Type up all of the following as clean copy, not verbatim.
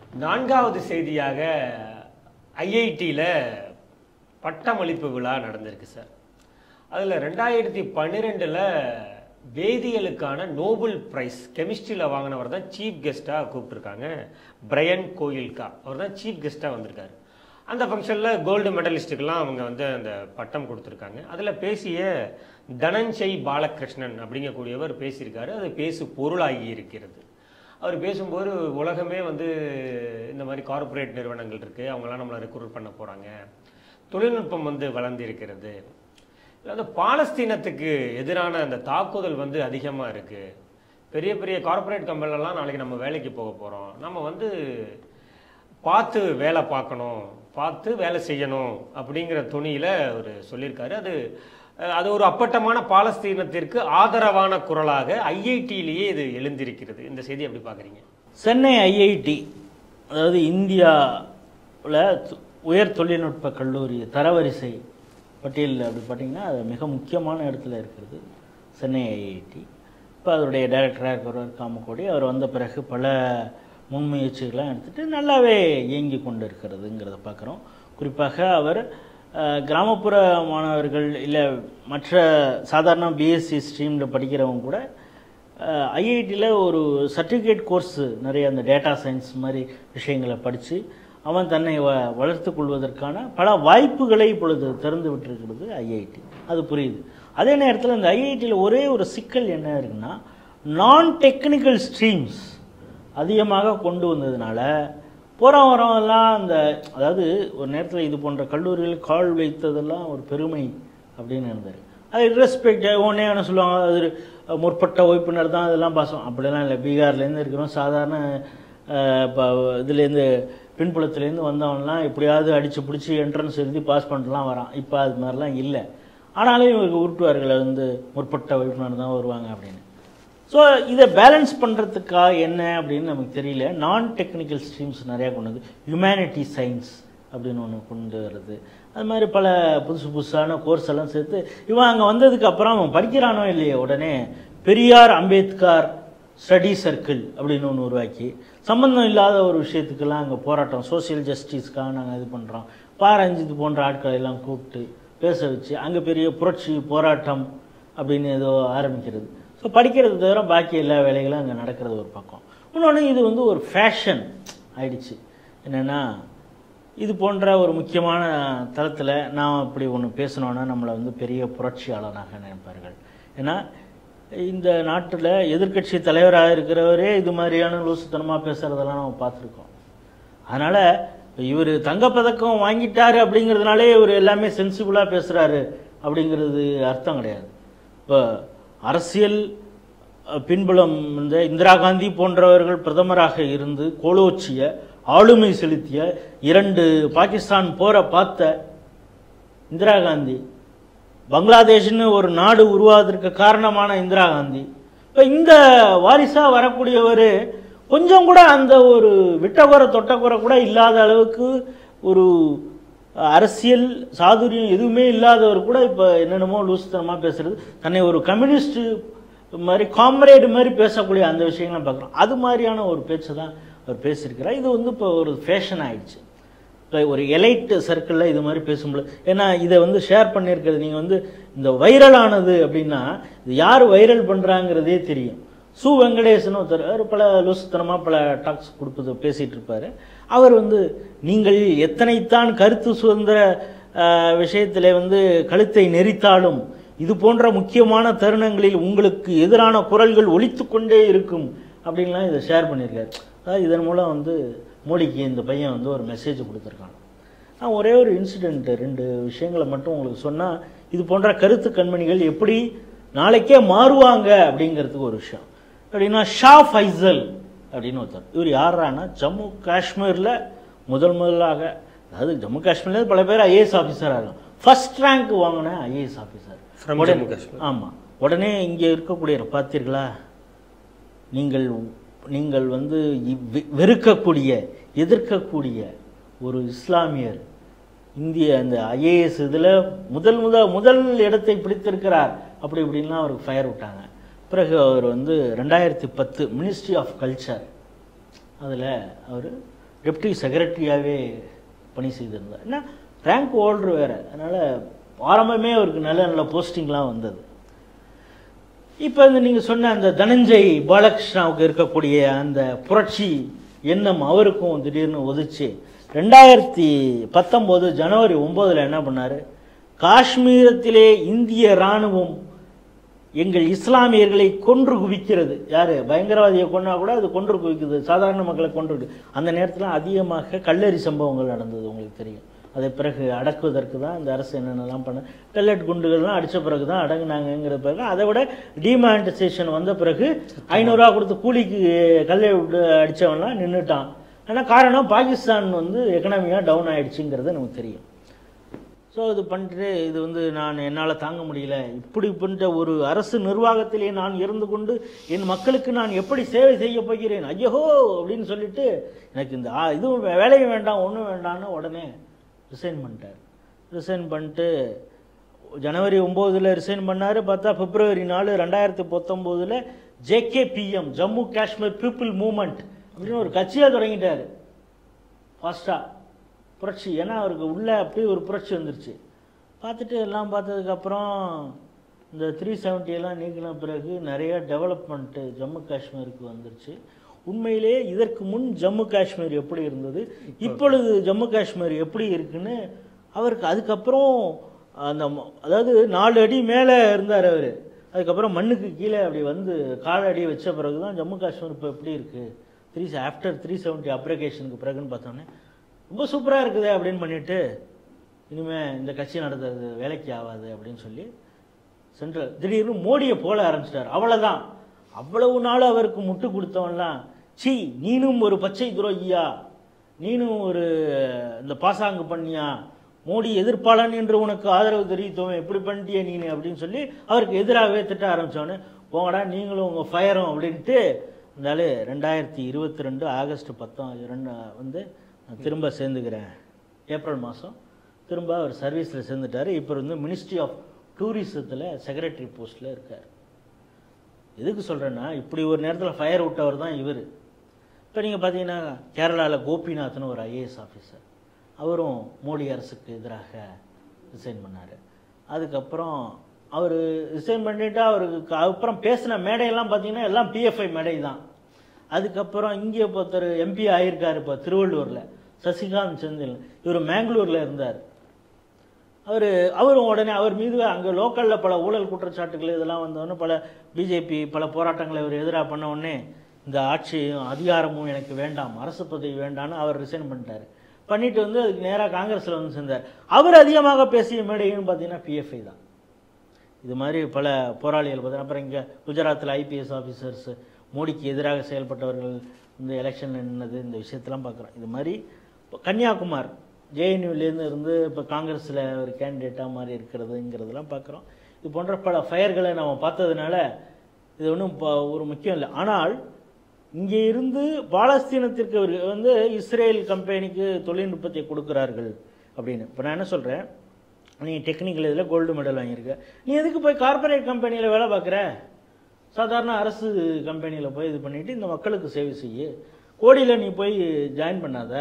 நான்காவது செய்தியாக ஐஐடியில் பட்டமளிப்பு விழா நடந்திருக்கு சார். அதில் 2012 வேதியியலுக்கான நோபல் பிரைஸ் கெமிஸ்ட்ரியில் வாங்கினவர் தான் சீஃப் கெஸ்ட்டாக கூப்பிட்டுருக்காங்க. பிரையன் கோயில்கா அவர் தான் சீஃப் கெஸ்ட்டாக வந்திருக்காரு. அந்த ஃபங்க்ஷனில் கோல்டு மெடலிஸ்ட்டுக்கெல்லாம் அவங்க வந்து அந்த பட்டம் கொடுத்துருக்காங்க. அதில் பேசிய தனஞ்சய் பாலகிருஷ்ணன் அப்படிங்கக்கூடியவர் பேசியிருக்காரு. அது பேசு பொருளாகி இருக்கிறது. அவர் பேசும்போது உலகமே வந்து இந்த மாதிரி கார்ப்பரேட் நிறுவனங்கள் இருக்குது, அவங்களாம் நம்மளை ரெக்ரூட் பண்ண போகிறாங்க, தொழில்நுட்பம் வந்து வளர்ந்து இருக்கிறது, அந்த பாலஸ்தீனத்துக்கு எதிரான அந்த தாக்குதல் வந்து அதிகமாக இருக்குது, பெரிய பெரிய கார்ப்பரேட் கம்பெனிலலாம் நாளைக்கு நம்ம வேலைக்கு போக போகிறோம், நம்ம வந்து பார்த்து வேலை பார்க்கணும், பார்த்து வேலை செய்யணும் அப்படிங்கிற துணியில் அவர் சொல்லியிருக்காரு. அது ஒரு அப்பட்டமான பாலஸ்தீனத்திற்கு ஆதரவான குரலாக ஐஐடியிலேயே இது எழுந்திருக்கிறது. இந்த செய்தி எப்படி பார்க்குறீங்க? சென்னை ஐஐடி, அதாவது இந்தியாவில் உயர் தொழில்நுட்ப கல்லூரி தரவரிசை பட்டியலில் அப்படி பார்த்தீங்கன்னா அது மிக முக்கியமான இடத்துல இருக்கிறது சென்னை ஐஐடி. இப்போ அதனுடைய டைரக்டராக இருக்கிறவர் காமக்கோடி, அவர் வந்த பிறகு பல முன்முயற்சிகள்லாம் எடுத்துகிட்டு நல்லாவே இயங்கி கொண்டு இருக்கிறதுங்கிறத பார்க்குறோம். குறிப்பாக அவர் கிராமப்புற மாணவர்கள் இல்லை மற்ற சாதாரண பிஎஸ்சி ஸ்ட்ரீமில் படிக்கிறவங்க கூட ஐஐடியில் ஒரு சர்டிஃபிகேட் கோர்ஸு நிறைய அந்த டேட்டா சயின்ஸ் மாதிரி விஷயங்களை படித்து அவன் தன்னை வளர்த்து கொள்வதற்கான பல வாய்ப்புகளை இப்பொழுது திறந்து விட்டுருக்கிறது ஐஐடி. அது புரியுது. அதே நேரத்தில் இந்த ஐஐடியில் ஒரே ஒரு சிக்கல் என்ன இருக்குன்னா, நான் டெக்னிக்கல் ஸ்ட்ரீம்ஸ் அதிகமாக கொண்டு வந்ததுனால வரவெல்லாம் அந்த, அதாவது ஒரு நேரத்தில் இது போன்ற கல்லூரிகள் கால் வைத்ததெல்லாம் ஒரு பெருமை அப்படின்னு இருந்தார். அது ரெஸ்பெக்ட் ஒன்றே என்ன சொல்லுவாங்க, அது முற்பட்ட உறுப்பினர் தான் அதெல்லாம் பாசம், அப்படிலாம் இல்லை. பீகார்லேருந்து இருக்கிறோம், சாதாரண இப்போ இதுலேருந்து பின்புலத்துலேருந்து வந்தவன்லாம் எப்படியாவது அடித்து பிடிச்சி என்ட்ரன்ஸ் எழுதி பாஸ் பண்ணிட்டுலாம் வரான். இப்போ அது மாதிரிலாம் இல்லை. ஆனாலும் இவருக்கு உருட்டுவார்கள் வந்து முற்பட்ட உறுப்பினர் தான் வருவாங்க அப்படின்னு. ஸோ இதை பேலன்ஸ் பண்ணுறதுக்காக என்ன அப்படின்னு நமக்கு தெரியல. நான் டெக்னிக்கல் ஸ்ட்ரீம்ஸ் நிறையா கொண்டு வந்து ஹியூமனிட்டி சயின்ஸ் அப்படின்னு ஒன்று கொண்டு வருது. அது மாதிரி பல புதுசான கோர்ஸ் எல்லாம் சேர்த்து இவன் அங்கே வந்ததுக்கு அப்புறம் அவன் படிக்கிறானோ இல்லையே, உடனே பெரியார் அம்பேத்கர் ஸ்டடி சர்க்கிள் அப்படின்னு ஒன்று உருவாக்கி சம்பந்தம் இல்லாத ஒரு விஷயத்துக்கெல்லாம் அங்கே போராட்டம், சோசியல் ஜஸ்டிஸ்க்காக நாங்கள் இது பண்ணுறோம், பாரஞ்சித் போன்ற ஆட்களை எல்லாம் கூப்பிட்டு பேச வச்சு அங்கே பெரிய புரட்சி போராட்டம் அப்படின்னு ஏதோ ஆரம்பிக்கிறது. ஸோ படிக்கிறது தவிர பாக்கி எல்லா வேலைகளும் அங்கே நடக்கிறது ஒரு பக்கம். இன்னொன்று இது வந்து ஒரு ஃபேஷன் ஆயிடுச்சு. என்னென்னா, இது போன்ற ஒரு முக்கியமான தளத்தில் நான் இப்படி ஒன்று பேசணுன்னா நம்மளை வந்து பெரிய புரட்சியாளனாக நினைப்பார்கள். ஏன்னா இந்த நாட்டில் எதிர்க்கட்சி தலைவராக இருக்கிறவரே இது மாதிரியான லூசுத்தனமாக பேசுகிறதெல்லாம் நம்ம பார்த்துருக்கோம். அதனால் இவர் தங்கப்பதக்கம் வாங்கிட்டார் அப்படிங்கிறதுனாலே இவர் எல்லாமே சென்சிபிளாக பேசுகிறாரு அப்படிங்கிறது அர்த்தம் கிடையாது. இப்போ அரசியல் பின்புலம் இந்த இந்திரா காந்தி போன்றவர்கள் பிரதமராக இருந்து கோலோச்சிய ஆளுமை செலுத்திய 2 பாகிஸ்தான் போரை பார்த்த இந்திரா காந்தி, பங்களாதேஷ்னு ஒரு நாடு உருவாவதற்கு காரணமான இந்திரா காந்தி, இப்போ இந்த வாரிசாக வரக்கூடியவர் கொஞ்சம் கூட அந்த ஒரு விட்டகுறை தொட்டக்குறை கூட இல்லாத அளவுக்கு ஒரு அரசியல் சாதுரியம் எதுவுமே இல்லாதவர் கூட இப்போ என்னென்னமோ லூசுத்தனமாக பேசுறது, தன்னை ஒரு கம்யூனிஸ்ட் மாதிரி காம்ரேடு மாதிரி பேசக்கூடிய அந்த விஷயங்கள்லாம் பார்க்குறோம். அது மாதிரியான ஒரு பேச்சு தான் அவர் பேசியிருக்கிறார். இது வந்து இப்போ ஒரு ஃபேஷன் ஆகிடுச்சு. இப்போ ஒரு எலைட் சர்க்கிளில் இது மாதிரி பேசும்போது, ஏன்னா இதை வந்து ஷேர் பண்ணியிருக்கிறது நீங்கள் வந்து இந்த வைரலானது அப்படின்னா இது யார் வைரல் பண்ணுறாங்கிறதே தெரியும். சு வெங்கடேசன் ஒருத்தர் பல லூசுத்தனமாக பல டாக்ஸ் கொடுப்பது பேசிகிட்டு இருப்பார். அவர் வந்து நீங்கள் எத்தனைத்தான் கருத்து சுதந்திர விஷயத்தில் வந்து கழுத்தை நெரித்தாலும் இது போன்ற முக்கியமான தருணங்களில் உங்களுக்கு எதிரான குரல்கள் ஒலித்து கொண்டே இருக்கும் அப்படின்லாம் இதை ஷேர் பண்ணியிருக்காரு. அதாவது இதன் மூலம் வந்து மோடிக்கு இந்த பையன் வந்து ஒரு மெசேஜ் கொடுத்துருக்காங்க. நான் ஒரே ஒரு இன்சிடெண்ட் 2 விஷயங்களை மட்டும் உங்களுக்கு சொன்னால் இது போன்ற கருத்து கண்மணிகள் எப்படி நாளைக்கே மாறுவாங்க அப்படிங்கிறதுக்கு ஒரு விஷயம். அப்படின்னா ஷா ஃபைசல் அப்படின்னு ஒருத்தர், இவர் யாரானா ஜம்மு காஷ்மீரில் முதலாக, அதாவது ஜம்மு காஷ்மீர்ல பல பேர் ஐஏஎஸ் ஆஃபீஸராக இருக்கும், ஃபர்ஸ்ட் ரேங்க் வாங்கின ஐஏஎஸ் ஆஃபீஸர். ஆமாம், உடனே இங்கே இருக்கக்கூடிய பார்த்தீர்களா, நீங்கள் வந்து வெறுக்கக்கூடிய எதிர்க்கக்கூடிய ஒரு இஸ்லாமியர் இந்திய அந்த ஐஏஎஸ் இதில் முதல் இடத்தை பிடித்திருக்கிறார் அப்படி இப்படின்லாம் அவருக்கு ஃபயர் விட்டாங்க. பிறகு அவர் வந்து 2010 மினிஸ்ட்ரி ஆஃப் கல்ச்சர் அதில் அவர் டெப்டி செக்ரட்டரியாகவே பணி செய்திருந்தார். ஏன்னா ரேங்க் ஹோல்டர் வேறு, அதனால் ஆரம்பமே அவருக்கு நல்ல நல்ல போஸ்டிங்லாம் வந்தது. இப்போ இந்த நீங்கள் சொன்ன அந்த தனஞ்சய் பாலகிருஷ்ணாவுக்கு இருக்கக்கூடிய அந்த புரட்சி எண்ணம் அவருக்கும் திடீர்னு ஒதுச்சு. 2019 ஜனவரி 9 என்ன பண்ணார், காஷ்மீரத்திலே இந்திய இராணுவம் எங்கள் இஸ்லாமியர்களை கொன்று குவிக்கிறது. யார் பயங்கரவாதியை கொண்டா கூட அது கொன்று குவிக்குது, சாதாரண மக்களை கொன்று. அந்த நேரத்தில் அதிகமாக கல்லெறி சம்பவங்கள் நடந்தது, உங்களுக்கு தெரியும். அதை பிறகு அடக்குவதற்கு தான் இந்த அரசு என்னென்னலாம் பண்ண, கல்லெட் குண்டுகள்லாம் அடித்த பிறகு தான் அடங்குனாங்கிற பிறகு, அதை விட டிமானிட்டைசேஷன் வந்த பிறகு 500 ரூபா கொடுத்து கூலிக்கு கல்லை விட்டு அடித்தவன்லாம் நின்றுட்டான். ஏன்னா காரணம் பாகிஸ்தான் எக்கனாமியாக டவுன் ஆகிடுச்சுங்கிறது நமக்கு தெரியும். ஸோ இது பண்ணிட்டு இது நான் என்னால் தாங்க முடியல, இப்படி பண்ணுற ஒரு அரசு நிர்வாகத்திலே நான் இருந்து கொண்டு என் மக்களுக்கு நான் எப்படி சேவை செய்ய போகிறேன், ஐயோ அப்படின்னு சொல்லிட்டு எனக்கு இந்த இதுவும் வேலையும் வேண்டாம் ஒன்றும் வேண்டாம்னு உடனே ரிசைன் பண்ணிட்டார். ரிசைன் பண்ணிட்டு ஜனவரி 9 ரிசைன் பண்ணார். பார்த்தா February 4 2019 JKPM Jammu Kashmir people movement அப்படின்னு ஒரு கட்சியாக தொடங்கிட்டார். ஃபாஸ்ட்டாக புரட்சி, ஏன்னா அவருக்கு உள்ளே அப்படி ஒரு புரட்சி வந்துருச்சு. பார்த்துட்டு எல்லாம் பார்த்ததுக்கப்புறம் இந்த 370 எல்லாம் நீக்கின பிறகு நிறைய டெவலப்மெண்ட்டு ஜம்மு காஷ்மீருக்கு வந்துருச்சு. உண்மையிலே இதற்கு முன் ஜம்மு காஷ்மீர் எப்படி இருந்தது, இப்பொழுது ஜம்மு காஷ்மீர் எப்படி இருக்குன்னு அவருக்கு அதுக்கப்புறம் அந்த அதாவது 4 அடி மேலே இருந்தார் அவர். அதுக்கப்புறம் மண்ணுக்கு கீழே அப்படி காலடி வச்ச பிறகு தான் ஜம்மு காஷ்மீர் இப்போ எப்படி இருக்குது ஆஃப்டர் 370 அப்ளிகேஷனுக்கு பிறகுன்னு பார்த்தோன்னே ரொம்ப சூப்பராக இருக்குது அப்படின்னு பண்ணிவிட்டு, இனிமேல் இந்த கட்சி நடத்துறது வேலைக்கு ஆகாது அப்படின்னு சொல்லி சென்ட்ரல் திடீர்னு மோடியை போல ஆரம்பிச்சிட்டார். அவ்வளோதான். அவ்வளவு நாள் அவருக்கு முட்டு கொடுத்தவன்லாம், சி நீனும் ஒரு பச்சை துரோகியா, நீனும் ஒரு இந்த பாசாங்கு பண்ணியா, மோடி எதிர்ப்பாளன் என்று உனக்கு ஆதரவு தெரிவித்தோம், எப்படி பண்ணிட்டிய நீனு அப்படின்னு சொல்லி அவருக்கு எதிராகவே திட்ட ஆரம்பித்தோன்னு, போங்கடா நீங்களும் உங்கள் ஃபயரும் அப்படின்ட்டு இருந்தாலே 2022 ஆகஸ்ட் 10 திரும்ப சேர்ந்துக்கிறேன். ஏப்ரல் மாதம் திரும்ப அவர் சர்வீஸில் சேர்ந்துட்டார். இப்போ மினிஸ்ட்ரி ஆஃப் டூரிசத்தில் செக்ரட்டரி போஸ்ட்டில் இருக்கார். எதுக்கு சொல்கிறேன்னா, இப்படி ஒரு நேரத்தில் ஃபயர் விட்டவர் தான் இவர். இப்போ நீங்கள் பார்த்தீங்கன்னா கேரளாவில் கோபிநாத்னு ஒரு IAS ஆஃபீஸர், அவரும் மோடி அரசுக்கு எதிராக ரிசைன் பண்ணார். அதுக்கப்புறம் அவர் ரிசைன் பண்ணிவிட்டு அவருக்கு அப்புறம் பேசின மேடையெல்லாம் பார்த்தீங்கன்னா எல்லாம் PFI மேடை தான். அதுக்கப்புறம் இங்கே ஒருத்தர் MP ஆகியிருக்கார் இப்போ திருவள்ளூரில், சசிகாந்த் செந்தில். இவர் மேங்களூரில் இருந்தார். அவரும் உடனே அவர் மீது அங்கே லோக்கலில் பல ஊழல் குற்றச்சாட்டுகள் இதெல்லாம் வந்தோடனே பல பிஜேபி பல போராட்டங்களை அவர் எதிராக பண்ண உடனே இந்த ஆட்சியும் அதிகாரமும் எனக்கு வேண்டாம், அரசு பதவி வேண்டான்னு அவர் ரிசைன் பண்ணிட்டார். பண்ணிட்டு அதுக்கு நேராக காங்கிரஸில் சேர்ந்தார். அவர் அதிகமாக பேசிய மேடைன்னு பார்த்தீங்கன்னா PFI தான். இது மாதிரி பல போராளிகள் பார்த்தீங்கன்னா, அப்புறம் இங்கே குஜராத்தில் IPS ஆஃபீஸர்ஸ் மோடிக்கு எதிராக செயல்பட்டவர்கள் எலெக்ஷன் நின்னது, இந்த விஷயத்தெல்லாம் பார்க்குறோம். இது மாதிரி கன்னியாகுமார் JNUலேருந்து இப்போ காங்கிரஸில் ஒரு கேண்டிடேட்டாக மாதிரி இருக்கிறதுங்கிறதெல்லாம் பார்க்குறோம். இது போன்ற பல ஃபயர்களை நம்ம பார்த்ததுனால இது ஒன்றும் ஒரு முக்கியம் இல்லை. ஆனால் இங்கே இருந்து பாலஸ்தீனத்திற்கு இஸ்ரேல் கம்பெனிக்கு தொழில்நுட்பத்தை கொடுக்குறார்கள் அப்படின்னு. இப்போ நான் என்ன சொல்கிறேன், நீ டெக்னிக்கல் இதில் கோல்டு மெடல் வாங்கியிருக்க, நீ எதுக்கு போய் கார்பரேட் கம்பெனியில் வேலை பார்க்குற, சாதாரண அரசு கம்பெனியில் போய் இது பண்ணிவிட்டு இந்த மக்களுக்கு சேவை செய்ய, கோடியில் நீ போய் ஜாயின் பண்ணாத,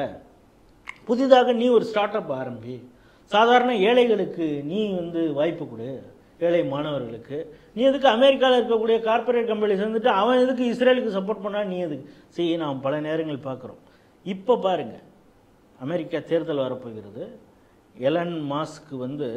புதிதாக நீ ஒரு ஸ்டார்ட் அப் ஆரம்பி, சாதாரண ஏழைகளுக்கு நீ வாய்ப்பு கொடு, ஏழை மாணவர்களுக்கு. நீ எதுக்கு அமெரிக்காவில் இருக்கக்கூடிய கார்பரேட் கம்பெனி சேர்ந்துட்டு அவன் எதுக்கு இஸ்ரேலுக்கு சப்போர்ட் பண்ணா, நீ எதுக்கு சரி. நாம் பல நேரங்கள் பார்க்குறோம். இப்போ பாருங்கள், அமெரிக்கா தேர்தல் வரப்போகிறது. எலன் மாஸ்க்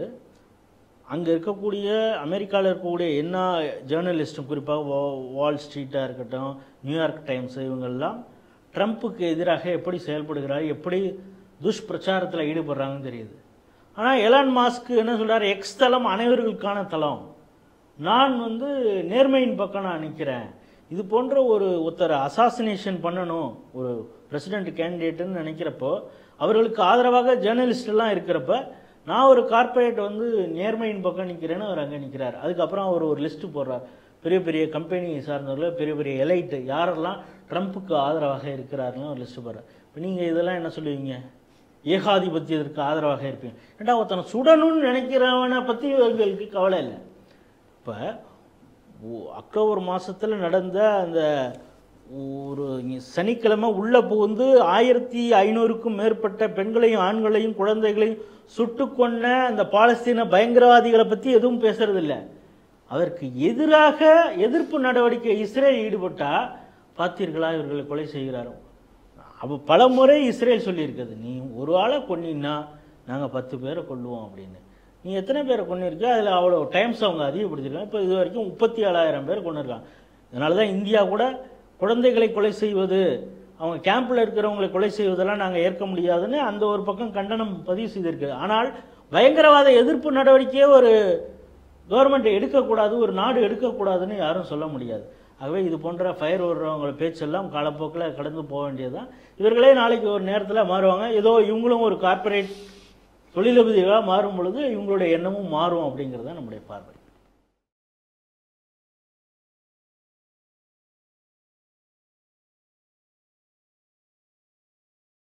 அங்கே இருக்கக்கூடிய அமெரிக்காவில் இருக்கக்கூடிய என்ன ஜேர்னலிஸ்ட்டும், குறிப்பாக வால் ஸ்ட்ரீட்டாக இருக்கட்டும், நியூயார்க் டைம்ஸ், இவங்கெல்லாம் ட்ரம்ப்புக்கு எதிராக எப்படி செயல்படுகிறார், எப்படி துஷ்பிரச்சாரத்தில் ஈடுபடுறாங்கன்னு தெரியுது. ஆனால் எலான் மாஸ்க் என்ன சொல்கிறார், எக்ஸ் தளம் அனைவர்களுக்கான தளம், நான் நேர்மையின் பக்கம் நான் நிற்கிறேன். இது போன்ற ஒருத்தர் அசாசினேஷன் பண்ணணும் ஒரு பிரசிடென்ட் கேண்டிடேட்டுன்னு நினைக்கிறப்போ, அவர்களுக்கு ஆதரவாக ஜேர்னலிஸ்டெல்லாம் இருக்கிறப்ப, நான் ஒரு கார்பரேட் நேர்மையின் பக்கம் நிற்கிறேன்னு அவர் அங்கே நிற்கிறார். அதுக்கப்புறம் அவர் ஒரு லிஸ்ட்டு போடுறார், பெரிய பெரிய கம்பெனி சார்ந்தவர்கள், பெரிய பெரிய எலைட்டு யாரெல்லாம் ட்ரம்ப்புக்கு ஆதரவாக இருக்கிறாருன்னு ஒரு லிஸ்ட்டு போடுறார். இப்போ நீங்கள் இதெல்லாம் என்ன சொல்லுவீங்க, ஏகாதிபத்தியத்திற்கு ஆதரவாக இருப்பீங்க. ஏன்னா ஒருத்தனை சுடணும்னு நினைக்கிறவனை பற்றி இவர்களுக்கு கவலை இல்லை. இப்போ அக்டோபர் மாதத்தில் நடந்த அந்த ஒரு சனிக்கிழமை உள்ளே புகுந்து 1500க்கும் மேற்பட்ட பெண்களையும் ஆண்களையும் குழந்தைகளையும் சுட்டு கொன்ன அந்த பாலஸ்தீன பயங்கரவாதிகளை பற்றி எதுவும் பேசுறதில்லை. அதற்கு எதிராக எதிர்ப்பு நடவடிக்கை இஸ்ரேல் ஈடுபட்டா பார்த்தீர்களா இவர்களை கொலை செய்கிறாரோ. அப்போ பல முறை இஸ்ரேல் சொல்லியிருக்குது, நீ ஒரு ஆளை கொன்னீங்கன்னா நாங்கள் 10 பேரை கொல்லுவோம் அப்படின்னு. நீ எத்தனை பேரை கொண்டிருக்க, அதில் அவ்வளோ டைம்ஸ் அவங்க அதிகப்படுத்திருக்காங்க. இப்போ இது வரைக்கும் 37,000 பேர் கொண்டிருக்காங்க. அதனால தான் இந்தியா கூட குழந்தைகளை கொலை செய்வது, அவங்க கேம்பில் இருக்கிறவங்களை கொலை செய்வதெல்லாம் நாங்கள் ஏற்க முடியாதுன்னு அந்த ஒரு பக்கம் கண்டனம் பதிவு செய்திருக்கு. ஆனால் பயங்கரவாத எதிர்ப்பு நடவடிக்கையே ஒரு கவர்மெண்ட் எடுக்கக்கூடாது, ஒரு நாடு எடுக்கக்கூடாதுன்னு யாரும் சொல்ல முடியாது. ஆகவே இது போன்ற ஃபயர் ஓடுறவங்கள பேச்செல்லாம் காலப்போக்கில் கடந்து போக வேண்டியது தான். இவர்களே நாளைக்கு ஒரு நேரத்தில் மாறுவாங்க. ஏதோ இவங்களும் ஒரு கார்ப்பரேட் தொழிலதிபதிகளாக மாறும் பொழுது இவங்களுடைய எண்ணமும் மாறும் அப்படிங்கிறது தான் நம்முடைய பார்வை.